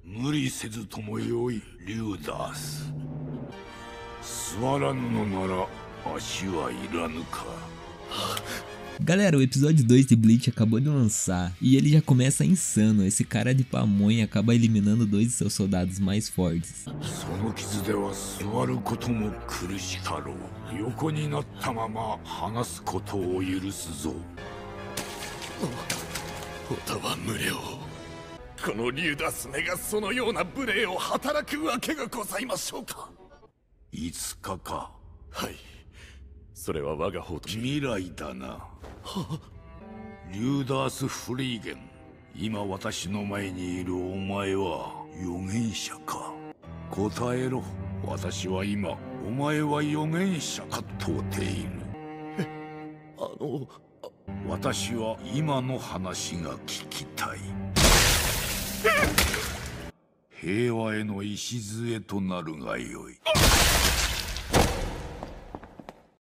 無理せずともよい、リューダース。座らぬのなら足はいらぬか。 Galera, o episódio 2 de Bleach acabou de lançar e ele já começa insano. Esse cara de pamonha acaba eliminando 2 de seus soldados mais fortes. その傷では座ることも苦しかろう。横になったまま話すことを許すぞ。 オタは無礼を。このリューダスめがそのような無礼を働くわけがございましょうか。 5日か。 はい、それは我が方と未来だな。リューダース・フリーゲン、今私の前にいるお前は預言者か。答えろ。私は今お前は預言者か問うている。私は今の話が聞きたい。平和への礎となるがよい。